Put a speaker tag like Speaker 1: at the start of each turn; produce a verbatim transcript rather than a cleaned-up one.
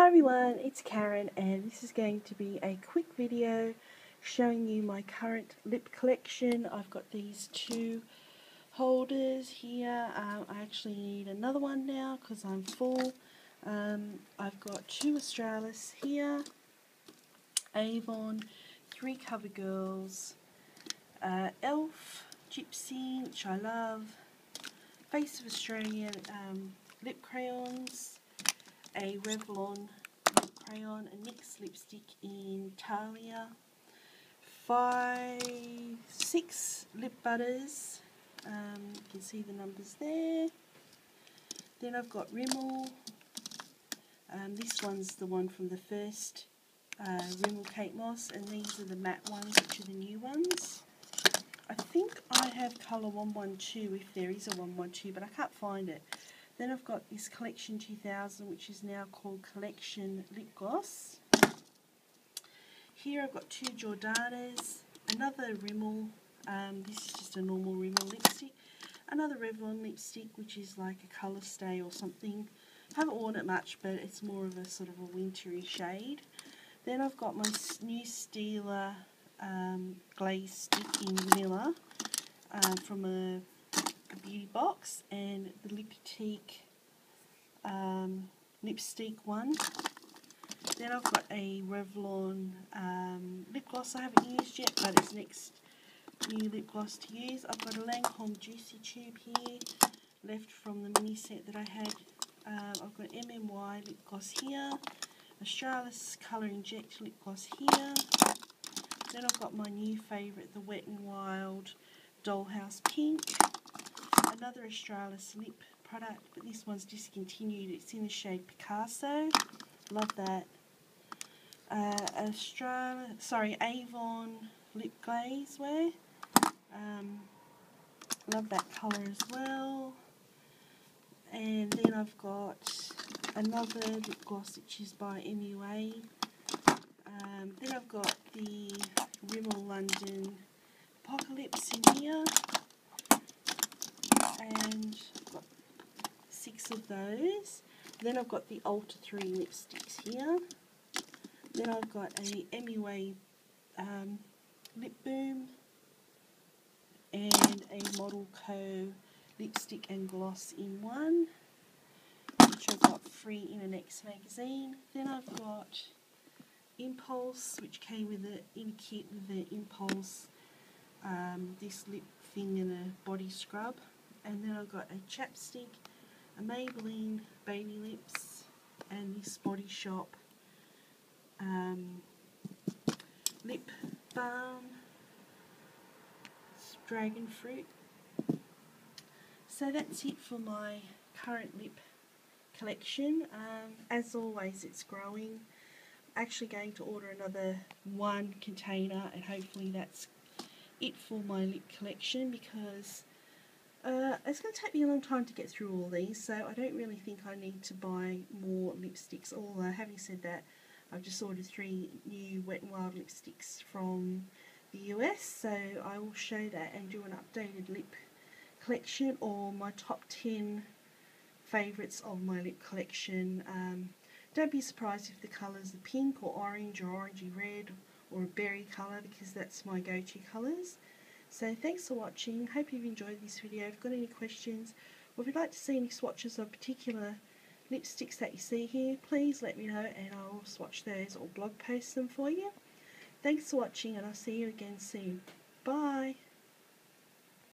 Speaker 1: Hi everyone, it's Karen and this is going to be a quick video showing you my current lip collection. I've got these two holders here. Um, I actually need another one now because I'm full. Um, I've got two Australis here, Avon, three CoverGirls, uh, Elf, Gypsy, which I love, Face of Australia um, lip crayons, a Revlon lip crayon, a NYX lipstick in Talia, five, six lip butters, um, you can see the numbers there. Then I've got Rimmel, um, this one's the one from the first uh, Rimmel Kate Moss, and these are the matte ones, which are the new ones. I think I have colour one one two if there is a one one two, but I can't find it. Then I've got this Collection two thousand, which is now called Collection Lip Gloss. Here I've got two Jordanas, another Rimmel, um, this is just a normal Rimmel lipstick, another Revlon lipstick, which is like a colour stay or something. I haven't worn it much, but it's more of a sort of a wintry shade. Then I've got my new Stila um, glaze stick in vanilla um, from a a beauty box, and the Liptique um, lipstick one. Then I've got a Revlon um, lip gloss I haven't used yet, but it's next new lip gloss to use. I've got a Lancome Juicy Tube here, left from the mini set that I had. Um, I've got M M Y lip gloss here, Australis Colour Inject lip gloss here. Then I've got my new favourite, the Wet n Wild Dollhouse Pink. Another Australis lip product, but this one's discontinued. It's in the shade Picasso. Love that. Uh, Australis, sorry, Avon lip glaze wear. Um, love that colour as well. And then I've got another lip gloss which is by M U A. Um, then I've got the Rimmel London Apocalypse in here. And I've got six of those. Then I've got the Ultra three lipsticks here. Then I've got a M U A um, Lip Boom and a Model Co lipstick and gloss in one, which I got free in a Next magazine. Then I've got Impulse, which came with it in a kit with the Impulse, um, this lip thing and a body scrub. And then I've got a chapstick, a Maybelline Baby Lips, and this Body Shop um, lip balm, it's Dragon Fruit. So that's it for my current lip collection. Um, as always, it's growing. I'm actually going to order another one container, and hopefully that's it for my lip collection, because Uh, it's going to take me a long time to get through all these, so I don't really think I need to buy more lipsticks. Although, having said that, I've just ordered three new Wet n Wild lipsticks from the U S, so I will show that and do an updated lip collection, or my top ten favourites of my lip collection. Um, don't be surprised if the colours are pink or orange or orangey red or a berry colour, because that's my go-to colours. So thanks for watching. Hope you've enjoyed this video. If you've got any questions, or if you'd like to see any swatches of particular lipsticks that you see here, please let me know and I'll swatch those or blog post them for you. Thanks for watching, and I'll see you again soon. Bye.